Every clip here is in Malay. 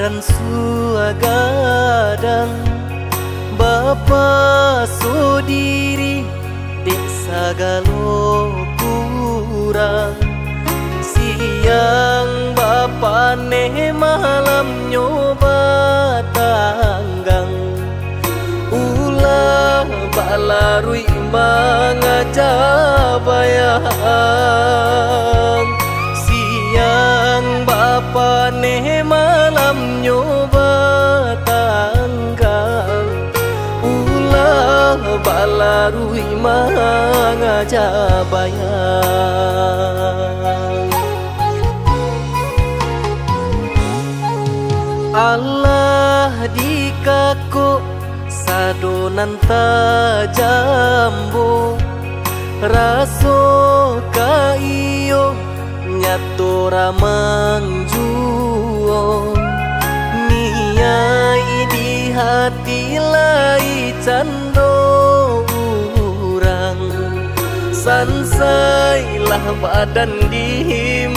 dan suagadang Bapa so diri dek sagalo kurang siang Bapa ne malam nyoba tanggang ulah balarui mangajabayang siang Bapa ne malam nyoba tanggang ulah balarui mangajabayang Allah di kako sadonan tajambo raso kaiyo nyato ramang juo niai di hati lai cando urang sansailah badan di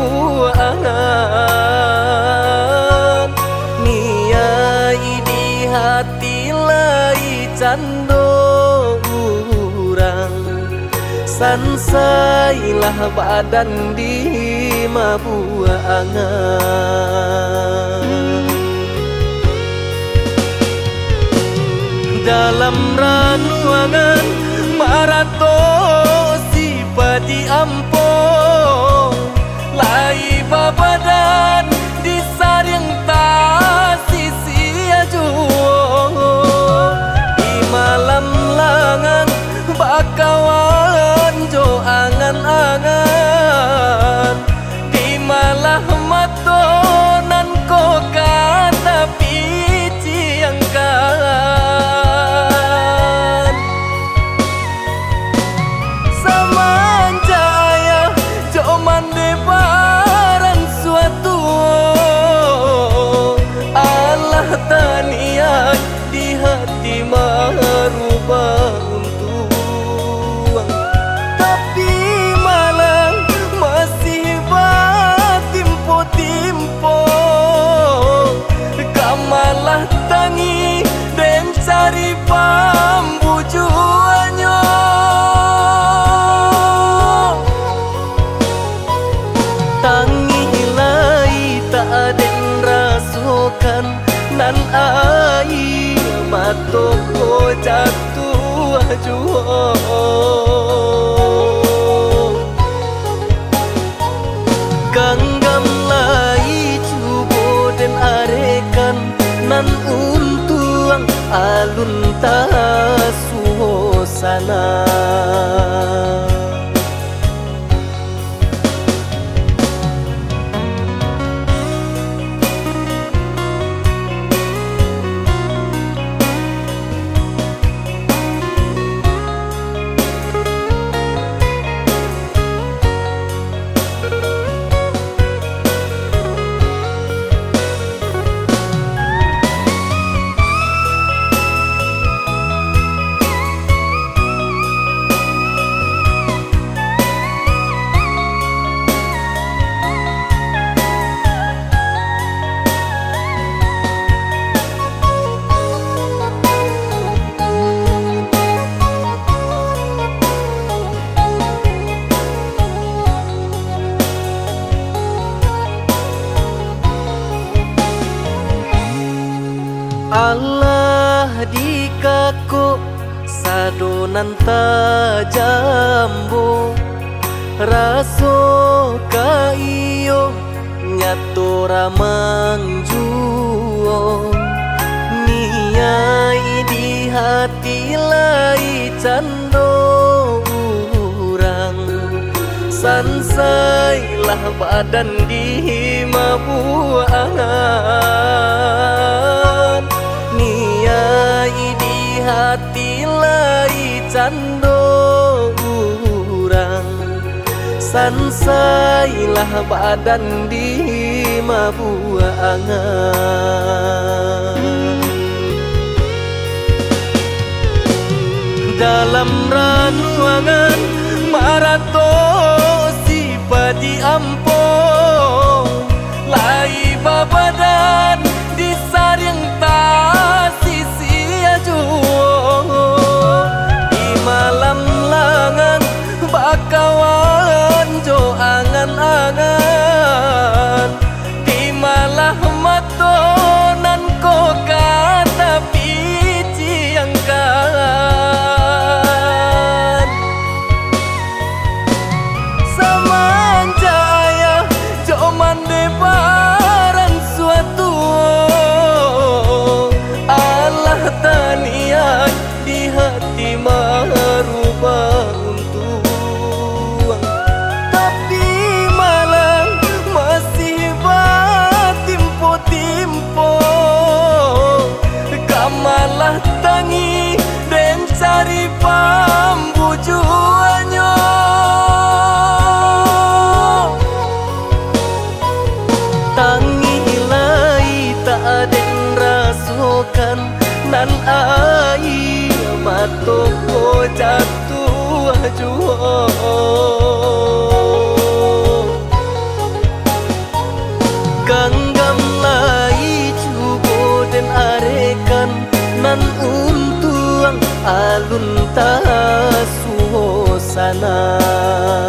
mabuangan niai di hati lai cando urang sansailah badan di mabuangan dalam ranuangan marato sipati ampong lai babadan di saring tasisi ajuo di malam langan bakawan jo angan-angan di malah matonan ko kata pici angkan samanjaya jo mande baran suatu Allah taniat di hati marubah malah tangi dan cari pambujuannya tangi lai tak ada rasukan nan ai matoko jatuh juo ganggam lai cubo dan arekan nan untuang alun tasuhosana Allah di kako sadonan tajambo raso kaiyo nyato ramang juo niai di hati lai cando urang sansailah badan di mabuangan niai di hati lai cando urang sansailah badan di mabuangan dalam ranuangan marato sipati ampong lai babadan hati merubah untuk tapi malang masih batimpo-timpo kamalah tangi dan cari pambujuannya tangi hilai tak ada rasokan nan ai matoko jatuh jua ganggam lai cubo dan arekan nan untuang alun ta suasana